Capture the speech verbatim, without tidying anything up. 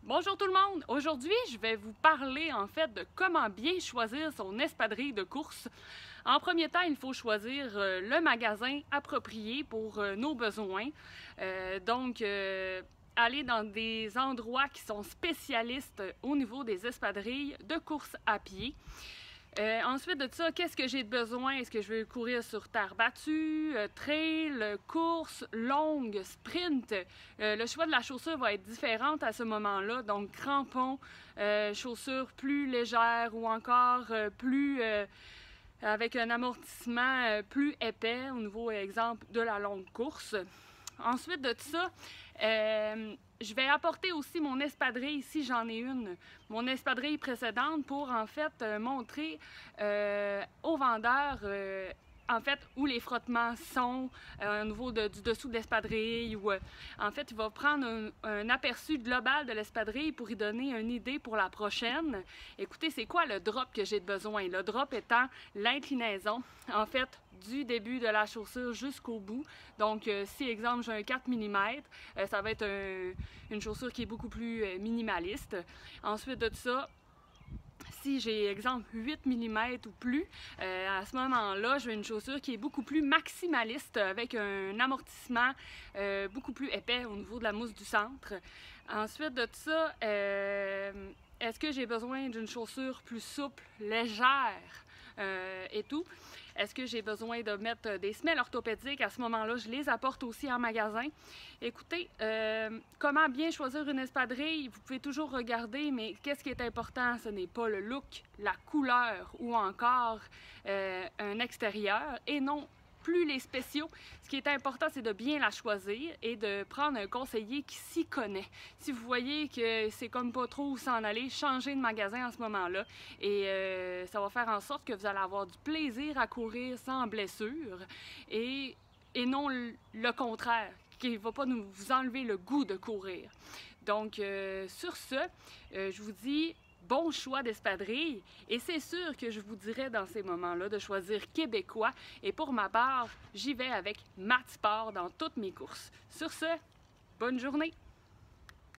Bonjour tout le monde! Aujourd'hui, je vais vous parler en fait de comment bien choisir son espadrille de course. En premier temps, il faut choisir euh, le magasin approprié pour euh, nos besoins. Euh, donc, euh, aller dans des endroits qui sont spécialistes au niveau des espadrilles de course à pied. Euh, ensuite de ça, qu'est-ce que j'ai besoin? Est-ce que je veux courir sur terre battue, euh, trail, course, longue, sprint? Euh, le choix de la chaussure va être différent à ce moment-là. Donc, crampons, euh, chaussures plus légères ou encore euh, plus euh, avec un amortissement euh, plus épais au niveau, exemple, de la longue course. Ensuite de ça, euh, je vais apporter aussi mon espadrille, si j'en ai une, mon espadrille précédente pour en fait euh, montrer euh, aux vendeurs euh, en fait où les frottements sont euh, au niveau de, du dessous de l'espadrille. Ou, euh, en fait, il va prendre un, un aperçu global de l'espadrille pour y donner une idée pour la prochaine. Écoutez, c'est quoi le drop que j'ai besoin? Le drop étant l'inclinaison, en fait, du début de la chaussure jusqu'au bout. Donc, euh, si, exemple, j'ai un quatre millimètres, euh, ça va être un, une chaussure qui est beaucoup plus euh, minimaliste. Ensuite de ça, si j'ai, exemple, huit millimètres ou plus, euh, à ce moment-là, je veux une chaussure qui est beaucoup plus maximaliste avec un amortissement euh, beaucoup plus épais au niveau de la mousse du centre. Ensuite de ça, euh, est-ce que j'ai besoin d'une chaussure plus souple, légère euh, et tout? Est-ce que j'ai besoin de mettre des semelles orthopédiques? À ce moment-là, je les apporte aussi en magasin. Écoutez, euh, comment bien choisir une espadrille? Vous pouvez toujours regarder, mais qu'est-ce qui est important? Ce n'est pas le look, la couleur ou encore euh, un extérieur et non plus les spéciaux. Ce qui est important, c'est de bien la choisir et de prendre un conseiller qui s'y connaît. Si vous voyez que c'est comme pas trop où s'en aller, changez de magasin à ce moment-là et euh, ça va faire en sorte que vous allez avoir du plaisir à courir sans blessure et, et non le, le contraire, qui ne va pas nous, vous enlever le goût de courir. Donc, euh, sur ce, euh, je vous dis bon choix d'espadrille et c'est sûr que je vous dirais dans ces moments-là de choisir québécois et pour ma part, j'y vais avec Mat Sport dans toutes mes courses. Sur ce, bonne journée!